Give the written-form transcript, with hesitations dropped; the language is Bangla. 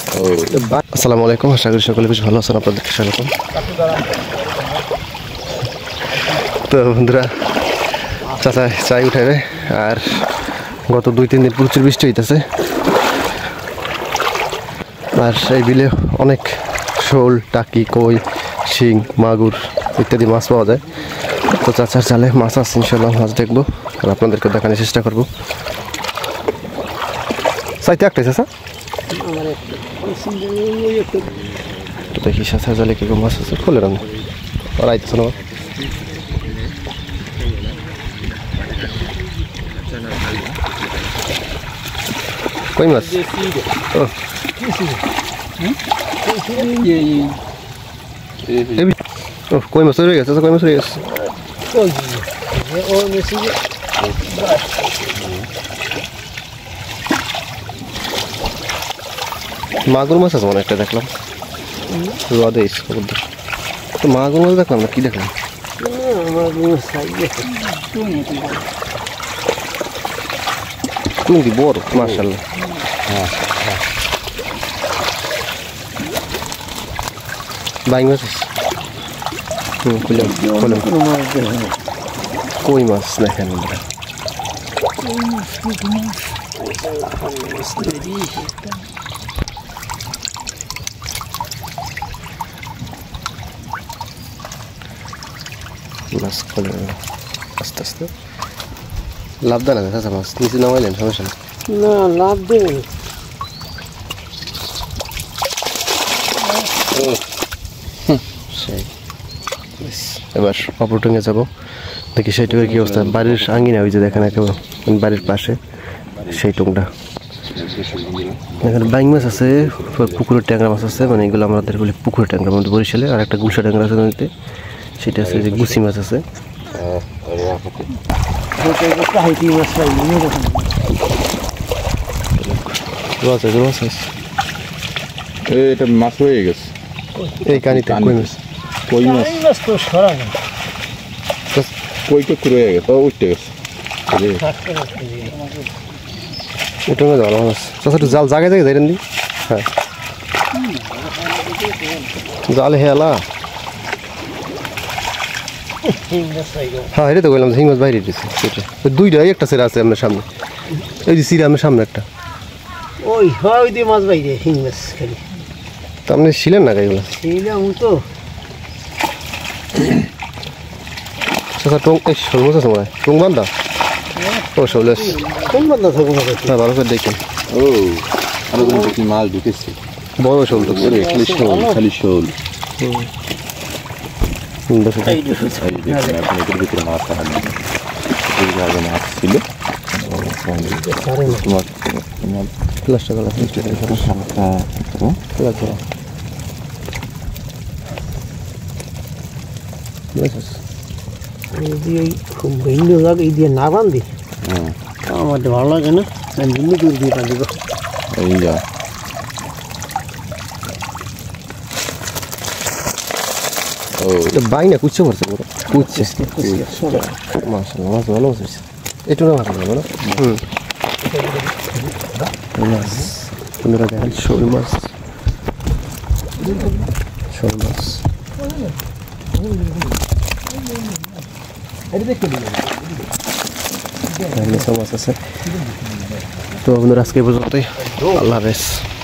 আসসালামু আলাইকুম, আশা করি সকলে বেশ ভালো আছেন। আপনাদেরকে স্বাগতম। তো বন্ধুরা, চাচা চাই উঠাবে, আর গত 2-3 দিন প্রচুর বৃষ্টি হইতেছে, আর এই বিলে অনেক শোল, টাকি, কই, শিং, মাগুর ইত্যাদি মাছ পাওয়া যায়। তো চাচার জালে মাছ আছে, ইনশাল্লাহ মাছ দেখবো আর আপনাদেরকে দেখানোর চেষ্টা করবো। চাইতে একটাই চাচা, তো দেখি চাচার জালে কি মাছ আছে, খুলে রান্না আর আইতেছে না। কই মাছ? ও কই মাছ রয়ে গেছে, কই মাছ রয়ে গেছে। মাগুর মাছ আছে মনে একটা দেখলাম, রোদে তো মাগুর মাছ দেখলাম না, কি দেখলাম? টুঙ্গি বড়, মাশাআল্লাহ। বাইং মাছ আছে, কই মাছ দেখেন বন্ধুরা। মাছ খোলে আস্তে আস্তে, লাভ দেয় না চাচা মাছ, নিচে নামাইলেন সমস্যা না। না, লাভ দেবে না। এবার অপর টুঙ্গে যাবো, দেখি সেই টুঙ্গের কি অবস্থা। বাড়ির আঙ্গিনা ওই যে দেখেন একেবারে বাড়ির পাশে সেই টুংটা। এখানে বাইং মাছ আছে, পুকুরের ট্যাংরা মাছ আছে, মানে এগুলো আমাদের বলি পুকুরের ট্যাংরা, মধ্যে বরিশালে। আর একটা গুলশা ট্যাংরা আছে নদীতে, সেটা আছে যে গুছি মাছ আছে। এটা মাছ হয়ে গেছে এই কানিতে কই মাছ, কই মাছ তো সরা না, কই টুকরো হয়ে গেছে, উঠতে গেছে। ওটা ভালো মাছ চাচা, একটু জাল জায়গায় জায়গায় ধরেন দি। হ্যাঁ, জাল হেলা। হ্যাঁ, এটা তো বললাম হিং মাছ বাইরে দিচ্ছে, সেটা দুইটা, একটা সেরা আছে আপনার সামনে, এই যে সিরা আমার সামনে একটা। ওই হয় ওই দিয়ে মাছ বাইরে, হিং মাছ খালি। তা আপনি ছিলেন না গাইগুলো? ছিলাম তো। চাচা টং, এই শোল মাছ আছে মনে হয়, টং বান্ধা। ও শোল কোন বান্ধা থাকুন? হ্যাঁ, ভালো করে দেখেন। ও আরো কি মাছ ঢুকেছে, বড় শোল তো, খালি শোল, খালি শোল। এটার ভিতরে মাছ থাকা নেই, মাছ ছিল। প্লাস্টার করা ভিন্ন লাগে, এই দিয়ে না বান্ধি আমার ভালো লাগে না, ভিন্ন করে দিয়ে বাঁধিব। এই যা ও এটা বাই না, কুচ্ছে মারছে পুরো, কুচ্ছে মাশাআল্লাহ, মাছ ভালো মাছ হয়েছে। একটু না মাছ ভালো না। মাছ বন্ধুরা দেখেন, শোল মাছ, শোল মাছ। মাছ আছে। তো বন্ধুরা আজকে পর্যন্তই, আল্লাহ হাফেজ।